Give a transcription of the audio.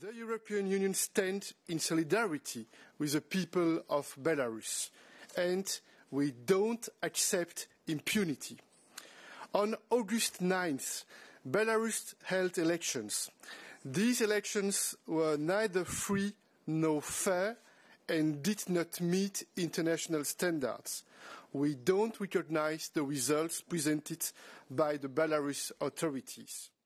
The European Union stands in solidarity with the people of Belarus, and we don't accept impunity. On August 9th, Belarus held elections. These elections were neither free nor fair and did not meet international standards. We don't recognize the results presented by the Belarus authorities.